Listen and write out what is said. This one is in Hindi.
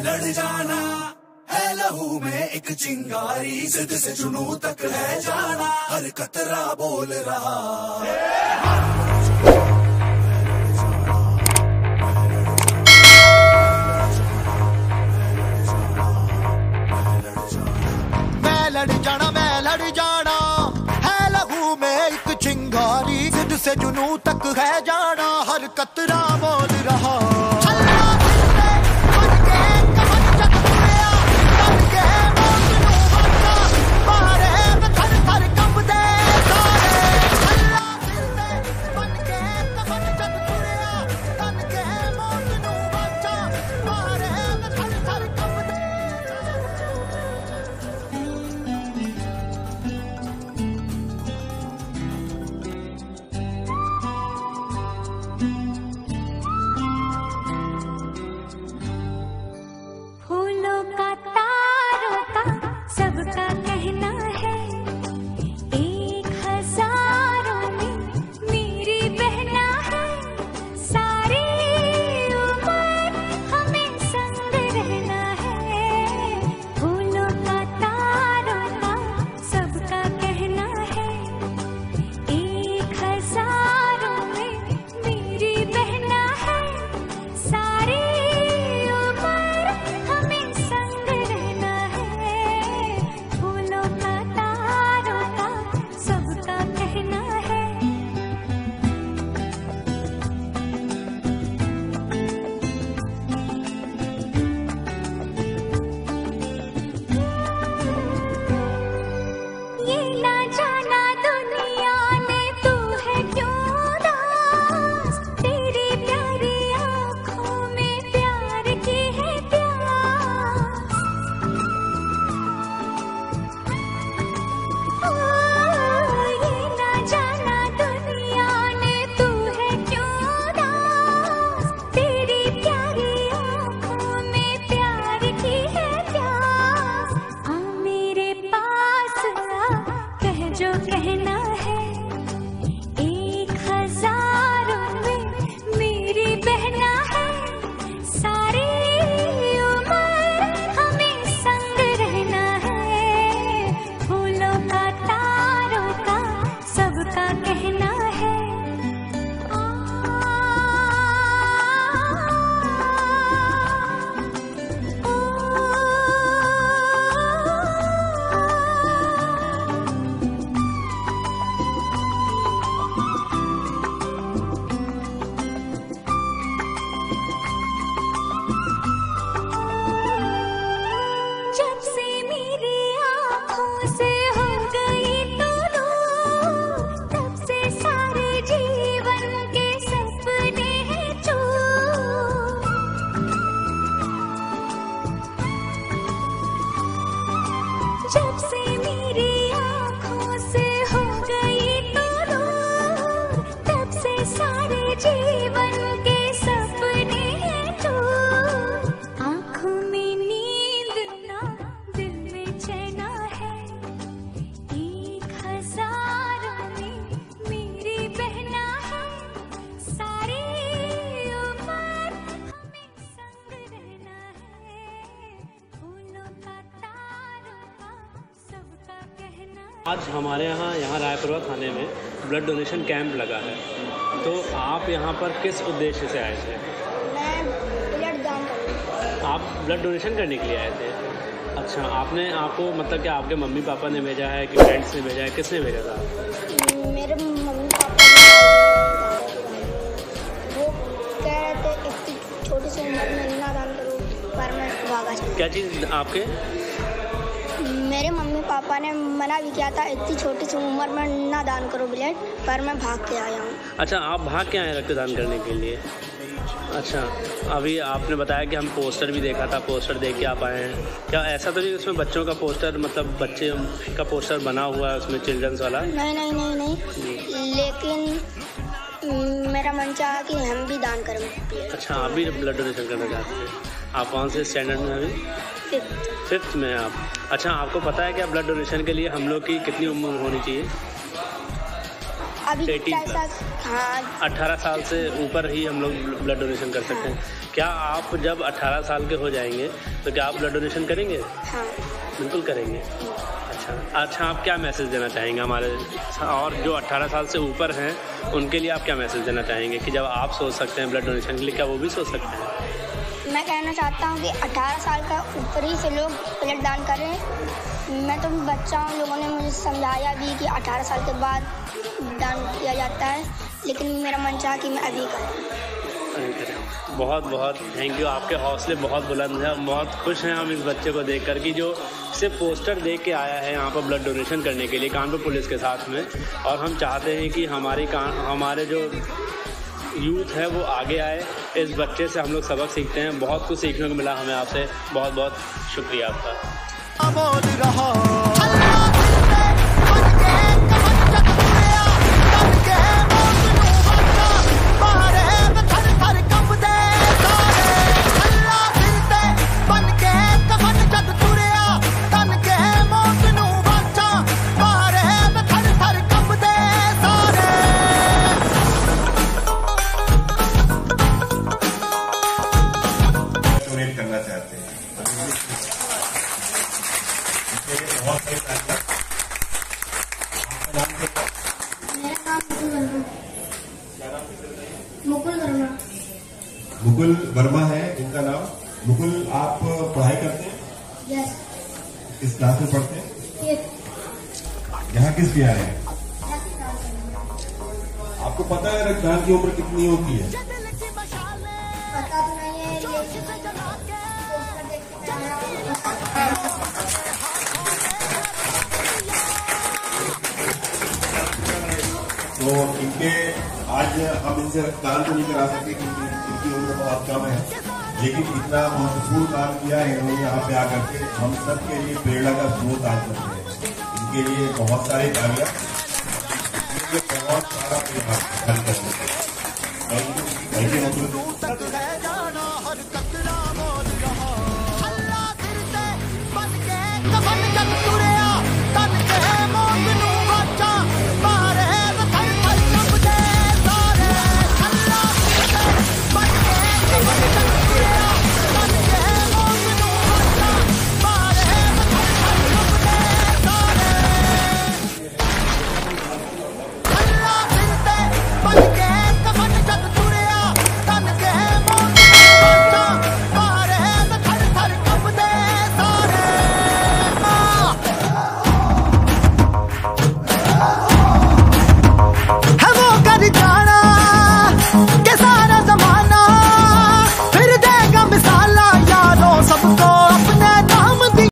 लड़ जाना है लहू में एक चिंगारी, जिद से जुनू तक है जाना, हर कतरा बोल रहा मैं लड़ जाना है लहू में एक चिंगारी, जिद से जुनू तक है जाना, हर कतरा बोल रहा। सबका कहना है एक हजारों में मेरी बहना है, सारी उम्र हमें संग रहना है। फूलों का तारों का सबका कहना है एक हजारों में मेरी बहना है, सारी उम्र हमें संग रहना है। फूलों का तारों का सबका कहना है। ये ना जाना दुनिया ने तू है क्यों दास, तेरी प्यारी आँखों में प्यार की है प्यास। ये ना जाना दुनिया ने तू है क्यों दास, तेरी प्यारी आँखों में प्यार की है प्यास। आ मेरे पास आ, कह जो कहना है एक हजारों में मेरी बहना है, सारी उम्र हमें संग रहना है। फूलों का तारों का सबका कहना है। जब से मेरी आँखों से हो गई तू दूर, तब से सारे जीवन के सपने हैं चूर। जब से मेरी आँखों से हो गई तू दूर, तब से सारे जीवन के सपने हैं चूर। आँखों में नींद ना दिल में चैना है, एक हजारों में मेरी बहना है, सारी उम्र हमें संग रहना है। फूलों का तारों का सबका कहना है। आज हमारे यहाँ रायपुरवा थाने में ब्लड डोनेशन कैंप लगा है, तो आप यहाँ पर किस उद्देश्य से आए थे? मैं ब्लड दान करूँगा। आप ब्लड डोनेशन करने के लिए आए थे? अच्छा, आपको मतलब कि आपके मम्मी पापा ने भेजा है कि फ्रेंड्स ने भेजा है, किसने भेजा था? मेरे मम्मी पापा वो कह रहे थे इतनी छोटी सी उम्र में ना दान करो, पर मैं भागा चला। क्या चीज़ आपके? मेरे मम्मी पापा ने मना भी किया था इतनी छोटी सी उम्र में ना दान करो ब्लड, पर मैं भाग के आया हूँ। अच्छा, आप भाग के आए रक्तदान करने के लिए? अच्छा, अभी आपने बताया कि हम पोस्टर भी देखा था, पोस्टर देख के आप आए हैं। क्या ऐसा तो नहीं उसमें बच्चों का पोस्टर, मतलब बच्चे का पोस्टर बना हुआ है उसमें, चिल्ड्रंस वाला? नहीं, लेकिन मेरा मन चाहा कि हम भी दान करें। अच्छा, आप भी ब्लड डोनेशन करना चाहते हैं? आप कौन से स्टैंडर्ड में अभी? फिफ्थ में आप। अच्छा, आपको पता है क्या ब्लड डोनेशन के लिए हम लोग की कितनी उम्र होनी चाहिए? अभी 18 साल से ऊपर ही हम लोग ब्लड डोनेशन कर सकते हैं। क्या आप जब 18 साल के हो जाएंगे तो क्या आप ब्लड डोनेशन करेंगे? हाँ बिल्कुल करेंगे। अच्छा, आप क्या मैसेज देना चाहेंगे हमारे और जो 18 साल से ऊपर हैं उनके लिए आप क्या मैसेज देना चाहेंगे कि जब आप सोच सकते हैं ब्लड डोनेशन के लिए, क्या वो भी सोच सकते हैं? मैं कहना चाहता हूँ कि 18 साल का ऊपर ही से लोग ब्लड दान करें। मैं तो बच्चा हूँ, लोगों ने मुझे समझाया भी कि 18 साल के बाद दान किया जाता है, लेकिन मेरा मन चाहा कि मैं अभी करूँ। बहुत बहुत थैंक यू, आपके हौसले बहुत बुलंद हैं। बहुत खुश हैं हम इस बच्चे को देखकर कि जो सिर्फ पोस्टर देख के आया है यहाँ पर ब्लड डोनेशन करने के लिए कानपुर पुलिस के साथ में, और हम चाहते हैं कि हमारे जो यूथ है वो आगे आए। इस बच्चे से हम लोग सबक सीखते हैं, बहुत कुछ सीखने को मिला हमें आपसे। बहुत बहुत शुक्रिया आपका। करना चाहते हैं मुकुल वर्मा है इनका नाम। मुकुल, आप पढ़ाई करते हैं? यस। किस क्लास में पढ़ते हैं? यहाँ किस पे आए हैं? आपको पता है रक्तदान की उम्र कितनी होती है? पता तो नहीं है, तो इनके आज हम इनसे रक्तदान तो नहीं करा सकते क्योंकि इनकी उम्र बहुत कम है, लेकिन इतना महत्वपूर्ण काम किया है इन्होंने यहाँ पे आकर के। हम सब के लिए प्रेरणा का स्रोत आज करते हैं। इनके लिए बहुत सारे कार्य, बहुत सारा थैंक यू।